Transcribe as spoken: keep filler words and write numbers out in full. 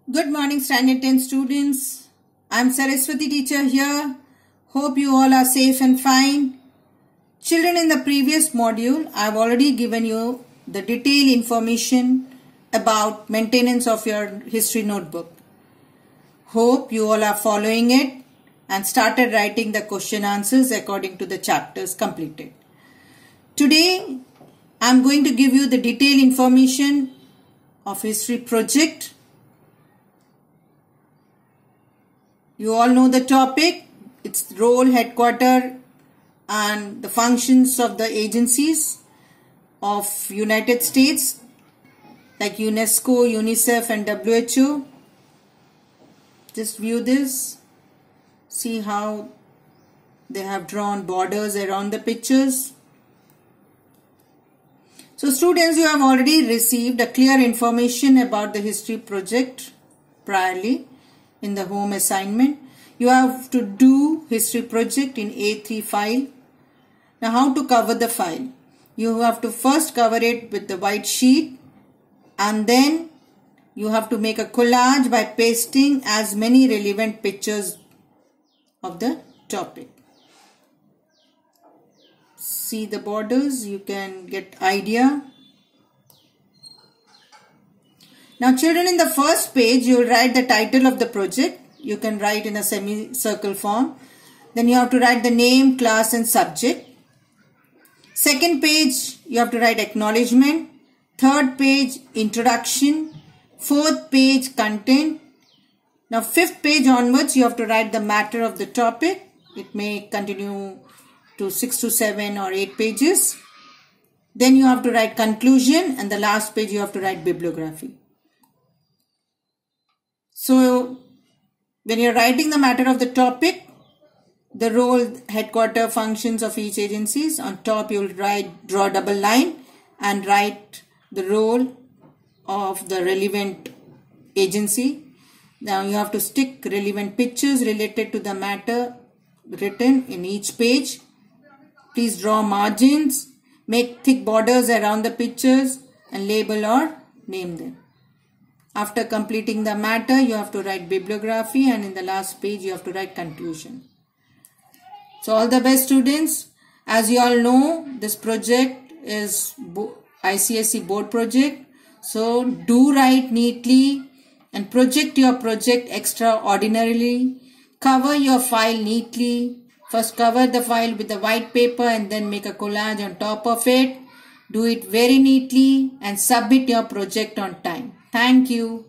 Good morning, Standard ten students. I'm Saraswati teacher here. Hope you all are safe and fine. Children, in the previous module, I've already given you the detailed information about maintenance of your history notebook. Hope you all are following it and started writing the question answers according to the chapters completed. Today, I'm going to give you the detailed information of history project. You all know the topic, its role, headquarter and the functions of the agencies of United States like UNESCO, UNICEF and W H O. Just view this, see how they have drawn borders around the pictures. So students, you have already received a clear information about the history project priorly. In the home assignment, you have to do history project in A three file. Now, how to cover the file? You have to first cover it with the white sheet, and then you have to make a collage by pasting as many relevant pictures of the topic. See the borders, you can get idea. Now children, in the first page, you will write the title of the project. You can write in a semicircle form. Then you have to write the name, class and subject. Second page, you have to write acknowledgement. Third page, introduction. Fourth page, content. Now fifth page onwards, you have to write the matter of the topic. It may continue to six to seven or eight pages. Then you have to write conclusion, and the last page you have to write bibliography. So, when you're writing the matter of the topic, the role, headquarter, functions of each agencies, on top you'll write, draw double line and write the role of the relevant agency. Now you have to stick relevant pictures related to the matter written in each page. Please draw margins, make thick borders around the pictures and label or name them. After completing the matter, you have to write bibliography, and in the last page, you have to write conclusion. So, all the best students. As you all know, this project is I C S E board project. So, do write neatly and project your project extraordinarily. Cover your file neatly. First, cover the file with the white paper and then make a collage on top of it. Do it very neatly and submit your project on time. Thank you.